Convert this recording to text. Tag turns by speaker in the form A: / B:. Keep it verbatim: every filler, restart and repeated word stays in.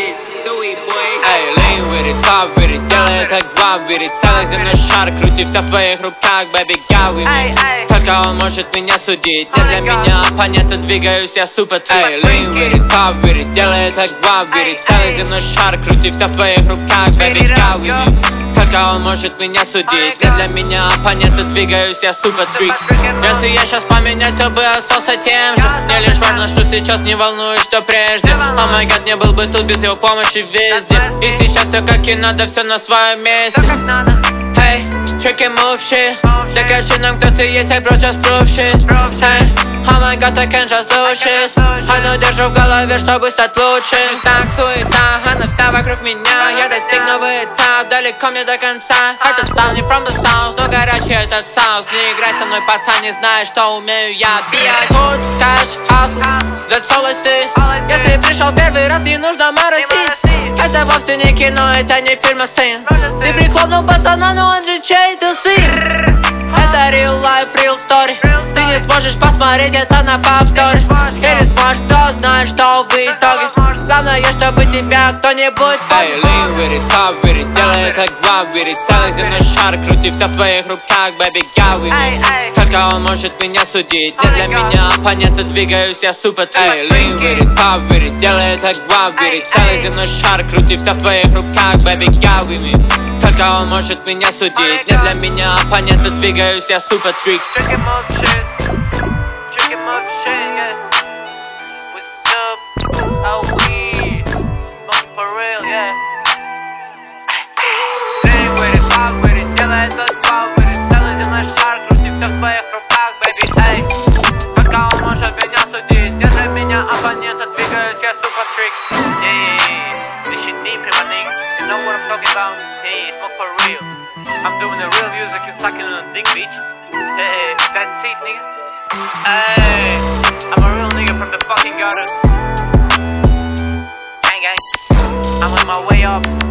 A: Beatzbyddude, boy.
B: Эй, lean with it, pop with it, делай так два with it. Целый земной шар, крути все в твоих руках, baby, go with me. Только он может меня судить, не для меня оппонента, двигаюсь я супер твит. Эй, lean with it, pop with it, делай так два with it. Целый земной шар, крути все в твоих руках, baby, go with me. Только он может меня судить, не для меня оппонента, двигаюсь я супер трик. Если я сейчас поменять, то бы остался тем же. Мне лишь важно, что сейчас, не волнует, что прежде. О май гад, не был бы тут без его помощи везде. И сейчас все как и надо, все на своем месте. Hey, Chynosmoove shit. Докажи нам, кто ты есть, I bro, just prove shit. Hey, oh my god, I can't just lose shit. Одну держу в голове, чтобы стать лучше. Так, суета, она вся вокруг меня. Я достиг новый этап, далеко мне до конца. Этот стал не from the sounds, но горячий этот sounds. Не играй со мной, пацан, не знаешь, что умею я бить. Food, cash, hustle, that's all I see. Если пришел первый раз, не нужно моросить. Это вовсе не кино, это не фильм, а сын. Ты прихлопнул пацана, но он же чей-то сын. Это real life, real story. Ты не сможешь посмотреть это на повторе. Или сможешь, кто знает, что в итоге. Главное, чтобы тебя кто-нибудь помог. Эй, lean with it, pop with it, делай так два with it. Целый земной шар, крути все в твоих руках, baby, go with me. Только он может меня судить, не для меня оппонента, двигаюсь я супер твит. Эй, lean with it, pop with it, делай так два with it. Целый земной шар, крути все в твоих руках, baby, go with me. Только он может меня судить, не для меня оппонента, двигаюсь я супер трик.
C: Chynosmoove shit, Chynosmoove shit, yeah. What's up? How we smoke for real, yeah. Lean with it, pop with it, делай это два with it. Целый земной шар, крути все в твоих руках, baby, эй. Только он может меня судить, не для меня оппонента, двигаюсь я супер трик. Yeah, this shit deep, my nigga. You know what I'm talking about? Hey, smoke for real. I'm doing the real music, you sucking on a dick, bitch. Hey, that's it, nigga. Hey, I'm a real nigga from the fucking gutter. Gang, gang. I'm on my way up.